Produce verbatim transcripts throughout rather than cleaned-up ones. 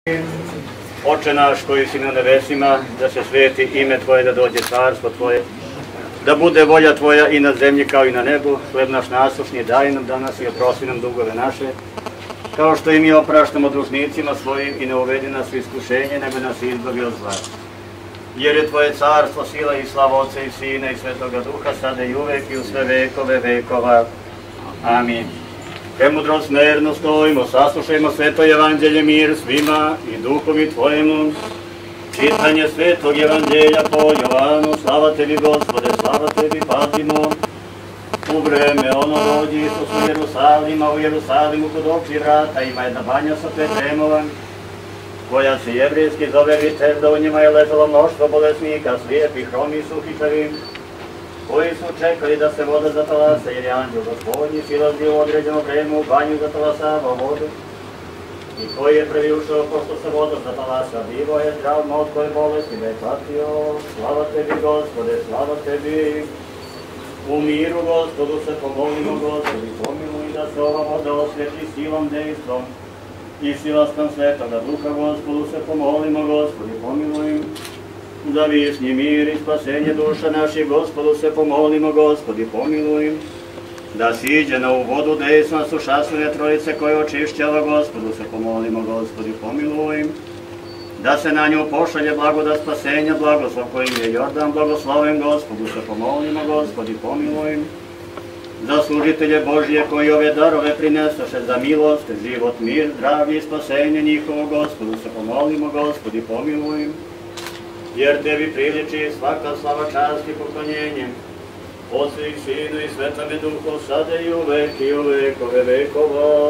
Oče naš koji si na nebesima, da se sveti ime Tvoje, da dođe carstvo Tvoje, da bude volja Tvoja i na zemlji kao i na nebu. Hleb naš nasušni daj nam danas i oprosti nam dugove naše, kao što i mi opraštamo dužnicima svojim, i ne uvedi nas u iskušenje, nego nas izbavi od zla. Jer je Tvoje carstvo, sila i slava Otca i Sina i Svetoga Duha, sada i uvek i u sve vekove vekova. Amin. Premudrost merno stojimo, saslušajmo sveto evanđelje, mir svima i duhovi Tvojemu. Čitanje svetog evanđelja po Jovanu, slava Tebi Gospode, slava Tebi, pazimo. U vreme ono dođe Isus u Jerusalima, u Jerusalimu kod očih vrata ima jedna banja sa pet remova, koja se jevrijski zove Vitezda, u njima je ležalo mnoštvo bolesnika, slijepih, hromih, suhičavih, koji su čekali da se voda zatalasa, jer je anđel Gospodnji silazi u određeno vreme u banju zatalasava vodu, i koji je prvi ušao pošto se voda zatalasa, bivo je zdrav, ma od koje bolesti da je patio. Slava Tebi Gospode, slava Tebi. U miru Gospodu se pomolimo, Gospodi pomiluj, da se ova voda osvjeti silom dejstvom i silaskom Svetoga Duha. Gospodu se pomolimo, Gospodi pomiluj. Za višnji mir i spasenje duša naših, Gospodu se pomolimo, Gospodi pomiluj. Da siđe na ovu vodu dejstva sušasuje trojice koje očišćava, Gospodu se pomolimo, Gospodi pomiluj. Da se na nju pošalje blagodat spasenja, blagoslov kojim je Jordan blagosloven, Gospodu se pomolimo, Gospodi pomiluj. Za služitelje Božije koji ove darove prinesaše, za milost, život, mir, zdravlje i spasenje njihovo, Gospodu se pomolimo, Gospodi pomiluj. Jer Tebi priliči svaka slava, čast i poklonjenje, Otcu i Sinu i Svetome Duhu, sada i uvek i u vekove vekova.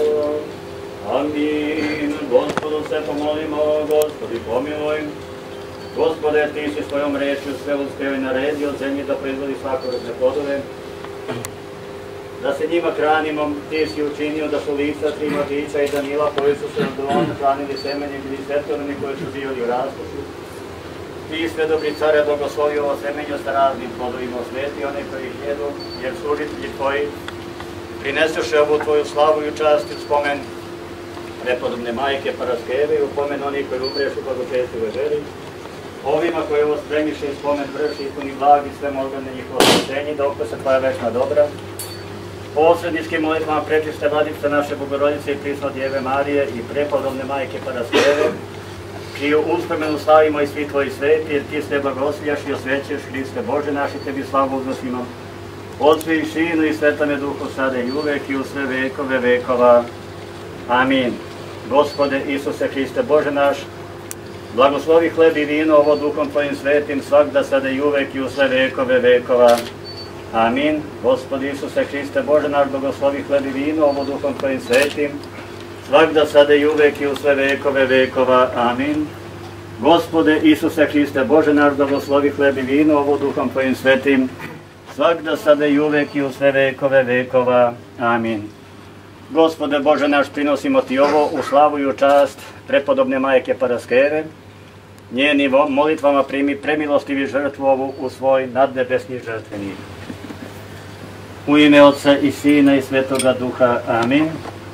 Amin. Gospodu se pomolimo, Gospodi pomiluj. Gospode, Ti si svojom rečju sve uspeo i naredio zemlji da proizvodi svakodobne plodove, da se njima hranimo. Ti si učinio da su lica tri mladića i Danila, koji su se odgovorno hranili semenjem, ili svetovni koji su živjeli u raskošu. Ti sve dobri care, blagoslovi ovo semenje sa raznim plodovima, osveti one koji ih jedu, jer služitelji Tvoji prinesuše ovu Tvoju slavu i čast i spomen prepodobne majke Paraskeve i u pomen onih koji umrešu blagočestivoj veri. Ovima koji ovo spremiše i spomen vrši i puni blagi sve moždane njihovo spasenje, da okose Tvoja večna dobra. Posredničkim molitvama prečište Vladice naše Bogorodice i Prisno Djeve Marije i prepodobne majke Paraskeve, čiju uspomenu slavimo i svi Tvoji sveti, jer Ti sve blagoslivljaš i osvećuješ, Hriste Bože naši, Tebi slavu uznosimo. Otcu i Sinu i Svetome Duhu, sada i uvek i u sve vekove vekova. Amin. Gospode Isuse Hriste Bože naš, blagoslovi hleb i vino ovo Duhom Tvojim svetim, svakda sada i uvek i u sve vekove vekova. Amin. Gospode Isuse Hriste Bože naš, blagoslovi hleb i vino ovo Duhom Tvojim svetim, svakda sada i uvek i u sve vekove vekova. Amin. Gospode Isuse Hriste Bože naš, blagoslovi hleb i vino ovo Duhom Tvojim svetim, svakda sada i uvek i u sve vekove vekova. Amin. Gospode Bože naš, prinosimo Ti ovo u slavu i u čast prepodobne majke Paraskeve. Njenim molitvama primi premilostivi žrtvu ovu u svoj nadnebesni žrtvenik. U ime Otca i Sina i Svetoga Duha. Amin.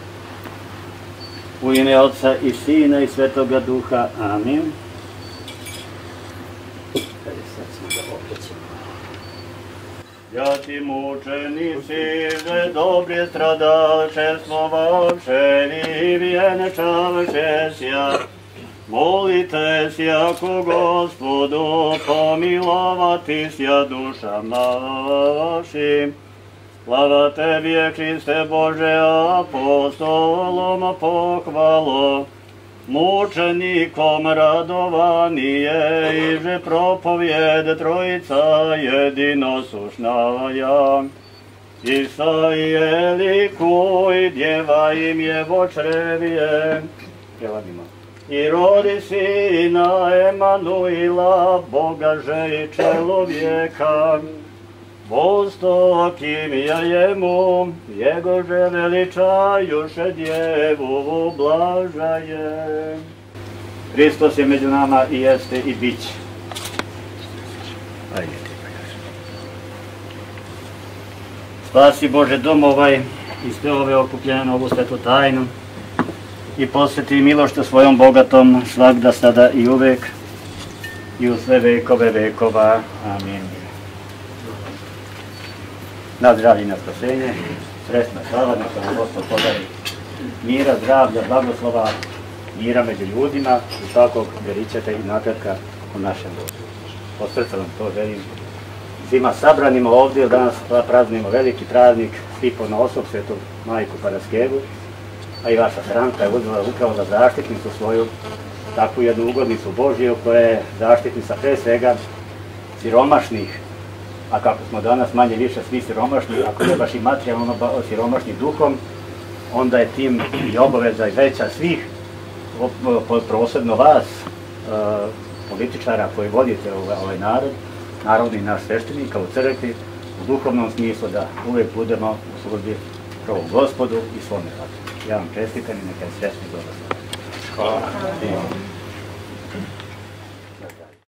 U ime Otca i Sina i Svetoga Duha. Amin. Святі мучениці, же добрі страдалчество ваше, і вінчавшеся, молитесь, яку Господу, помиловатися душам нашим. Слава Тебе, Христе Боже, апостолом похвало, мучеником радование, и же проповедь Троица единосушная. Исаия ликуй, дева им его чреве, и роди сына Эммануила, Бога же и человека. Vostokим ja jemu, jego že veličajuše djevu blažaje. Hristos je među nama i jeste i bit će. Spasi Bože dom ovaj i sve ove okupljene na ovu svetu tajnu. i posveti milošću svojom bogatom svagda, sada i uvek i u sve vekove vekova. Amin. Na zdravlje i na spasenje, sretna slava, neka nam Gospod podari mira, zdravlja, blagoslova, mira među ljudima i svakog veričeta i napretka u našem društvu. Od srca vam to želim svima sabranima ovdje, danas praznimo veliki praznik, svi ponosom Svetu Majku Paraskevu, a i vaša stranka je uzela upravo za zaštitnicu svoju, takvu jednu ugodnicu Božiju koja je zaštitnica pre svega siromašnih, a kako smo danas manje više svi siromašni, ako ne baš i materijalno siromašni duhom, onda je tim i obaveza i veća svih, posebno vas, političara koji vodite ovaj narod, narod i naš sveštenika u crkvi, u duhovnom smislu da uvek budemo u službi prvom Gospodu i svome radu. Ja vam čestitam i neka je srećni dobro. Hvala.